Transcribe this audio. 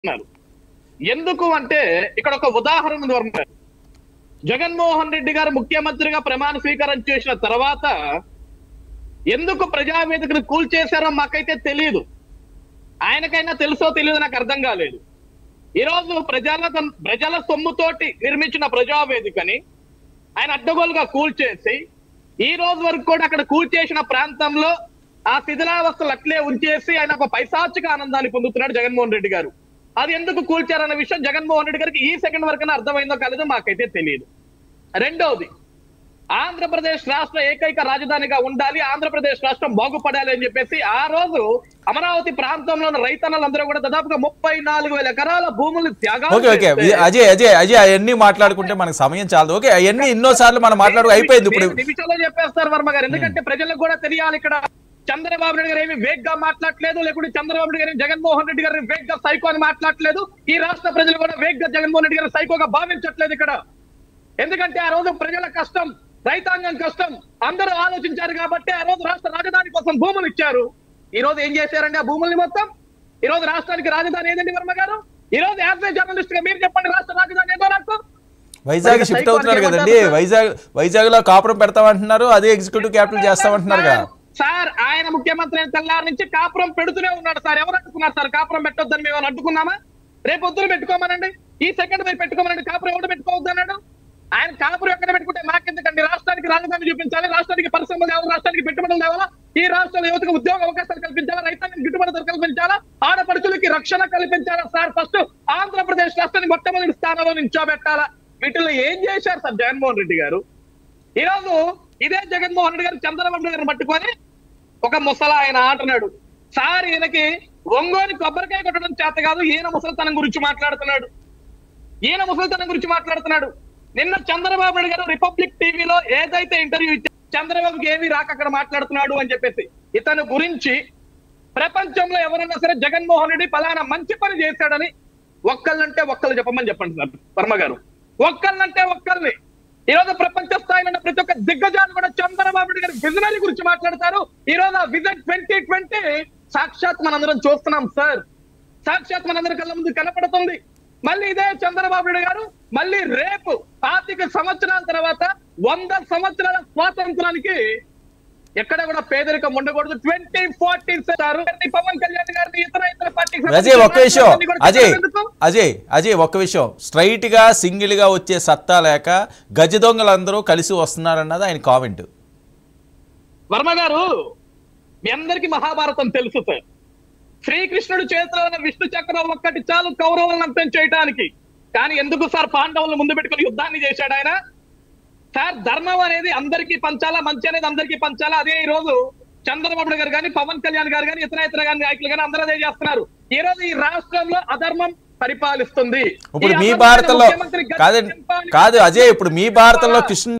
ఎందుకు అంటే ఇక్కడ ఒక ఉదాహరణ ఉంది వర్మ గారు. జగన్మోహన్ రెడ్డి గారు ముఖ్యమంత్రిగా ప్రమాణ స్వీకారం చేసిన తర్వాత ఎందుకు ప్రజావేదికను కూల్చేశారో మాకైతే తెలియదు. ఆయనకైనా తెలుసో తెలియదో నాకు అర్థం కాలేదు. ఈరోజు ప్రజల సొమ్ముతోటి నిర్మించిన ప్రజావేదికని ఆయన అడ్డగోలుగా కూల్చేసి ఈ రోజు వరకు కూడా అక్కడ కూల్చేసిన ప్రాంతంలో ఆ శిథిలావస్థలు అట్లే ఉంచేసి ఆయన ఒక పైశాచిక ఆనందాన్ని పొందుతున్నాడు జగన్మోహన్ రెడ్డి గారు. అది ఎందుకు కూల్చారన్న విషయం జగన్మోహన్ రెడ్డి గారికి ఈ సెకండ్ వరకైనా అర్థమైందో కాలేదో మాకైతే తెలియదు. రెండవది, ఆంధ్రప్రదేశ్ రాష్ట్ర ఏకైక రాజధానిగా ఉండాలి, ఆంధ్రప్రదేశ్ రాష్ట్రం బాగుపడాలి అని చెప్పేసి ఆ రోజు అమరావతి ప్రాంతంలో ఉన్న రైతన్నలందరూ కూడా దాదాపుగా 34,000 ఎకరాల భూములు త్యాగాలు. అజయ్ అవన్నీ మాట్లాడుకుంటే మనకు సమయం చాలదు. ఓకే, అవన్నీ ఎన్నోసార్లు మనం మాట్లాడు అయిపోయింది. ఇప్పుడు నిమిషంలో చెప్పేస్తారు వర్మ గారు, ఎందుకంటే ప్రజలకు కూడా తెలియాలి. ఇక్కడ చంద్రబాబు నాయుడు గారు ఏమి వేగ్ గా మాట్లాడలేదు, లేకుంటే చంద్రబాబు నాయుడు గారు జగన్మోహన్ రెడ్డి గారిని వేగ్ గా సైకో అని మాట్లాడలేదు. ఈ రాష్ట్ర ప్రజలు కూడా వేగ్ గా జగన్మోహన్ రెడ్డి గారు సైకోగా భావించట్లేదు ఇక్కడ. ఎందుకంటే ఆ రోజు ప్రజల కష్టం, రైతాంగం కష్టం అందరూ ఆలోచించారు కాబట్టి ఆ రోజు రాష్ట్ర రాజధాని కోసం భూములు ఇచ్చారు. ఈ రోజు ఏం చేశారండి ఆ భూముల్ని మొత్తం? ఈ రోజు రాష్ట్రానికి రాజధాని ఏదండి వర్మ గారు? ఈ రోజు యాజ్ ఏ జర్నలిస్ట్ గా మీరు చెప్పండి, రాష్ట్ర రాజధాని ఏదో నాకు వైజాగ్ షిఫ్ట్ అవుతున్నారు కదండి. వైజాగ్ లో కాపురం పెడతామంటున్నారు, అదే ఎగ్జిక్యూటివ్ క్యాపిటల్ చేస్తామంటున్నారు కదా సార్. ఆయన ముఖ్యమంత్రి అయిన తెల్లారి నుంచి కాపురం పెడుతూనే ఉన్నాడు సార్. ఎవరు అడ్డుకున్నారు సార్? కాపురం పెట్టొద్దని మేము అడ్డుకున్నామా? రేపు పొద్దున పెట్టుకోమనండి, ఈ సెకండ్ మీరు పెట్టుకోమనండి. కాపురం ఎవరు పెట్టుకోవద్దు అన్నాడు? ఆయన కాపురం ఎక్కడ పెట్టుకుంటే మాకెందుకండి? రాష్ట్రానికి రాజధాని చూపించాలి, రాష్ట్రానికి పరిశ్రమలు తేవాలి, రాష్ట్రానికి పెట్టుబడులు తేవాలా, ఈ రాష్ట్రంలో యువతకు ఉద్యోగ అవకాశాలు కల్పించాలా, రైతాంగానికి గిట్టుబాటు కల్పించాలా, ఆడపడుచులకి రక్షణ కల్పించాలా. సార్ ఫస్ట్ ఆంధ్రప్రదేశ్ రాష్ట్రాన్ని మొట్టమొదటి స్థానంలో నిల్చోబెట్టాలా. వీటిలో ఏం చేశారు సార్ జగన్మోహన్ రెడ్డి గారు? ఈ రోజు ఇదే జగన్మోహన్ రెడ్డి గారు చంద్రబాబు నాయుడు గారిని పట్టుకొని ఒక ముసలా ఆయన అంటున్నాడు సార్, ఈయనకి ఒంగోని కొబ్బరికాయ కొట్టడం చేత కాదు, ఈయన ముసలితనం గురించి మాట్లాడుతున్నాడు. నిన్న చంద్రబాబు నాయుడు గారు రిపబ్లిక్ టీవీలో ఏదైతే ఇంటర్వ్యూ ఇచ్చారు, చంద్రబాబుకి ఏమీ రాక అక్కడ మాట్లాడుతున్నాడు అని చెప్పేసి ఇతను గురించి ప్రపంచంలో ఎవరన్నా సరే జగన్మోహన్ రెడ్డి పలానా మంచి పని చేశాడని ఒక్కళ్ళంటే ఒక్కళ్ళు చెప్పమని చెప్పండి సార్ వర్మ గారు. ఒక్కళ్ళంటే ఒక్కళ్ళని. ఈ రోజు ప్రపంచ స్థాయిలో ఉన్న ప్రతి ఒక్క దిగ్గజాలు కూడా చంద్రబాబు నాయుడు గారి విజనరీ గురించి మాట్లాడతారు. ఈ రోజు ఆ విజన్ 2020 సాక్షాత్ మనందరం చూస్తున్నాం సార్, సాక్షాత్ మనందరం కళ్ళ ముందు కనపడుతుంది. మళ్ళీ ఇదే చంద్రబాబు నాయుడు గారు మళ్ళీ రేపు 25 సంవత్సరాల తర్వాత 100 సంవత్సరాల స్వాతంత్రానికి ఎక్కడ కూడా పేదరికం ఉండకూడదు 2040 పవన్ కళ్యాణ్ గారిని ఇతర పార్టీకి అజయ్ ఒక్క విషయం, స్ట్రైట్ గా సింగిల్ గా వచ్చే సత్తా లేక గజ దొంగలందరూ కలిసి వస్తున్నారన్నది ఆయన కామెంట్. వర్మ గారు, మీ అందరికి మహాభారతం తెలుసు సార్. శ్రీకృష్ణుడు చేతిలో ఉన్న విష్ణు చక్రం ఒక్కటి చాలు కౌరవులను అంతం చేయడానికి. కానీ ఎందుకు సార్ పాండవులను ముందు పెట్టుకుని యుద్ధాన్ని చేశాడు ఆయన? సార్ ధర్మం అనేది అందరికీ పంచాలా, మంచి అనేది అందరికీ పంచాలా. అదే ఈ రోజు చంద్రబాబు గారు కానీ, పవన్ కళ్యాణ్ గారు కానీ, ఇతర కానీ నాయకులు కానీ అందరూ అదే చేస్తున్నారు. ఈ రోజు ఈ రాష్ట్రంలో అధర్మం పరిపాలిస్తుంది. ఇప్పుడు మీ భారతంలో కాదు అజయ్, ఇప్పుడు మీ భారతంలో కృష్ణ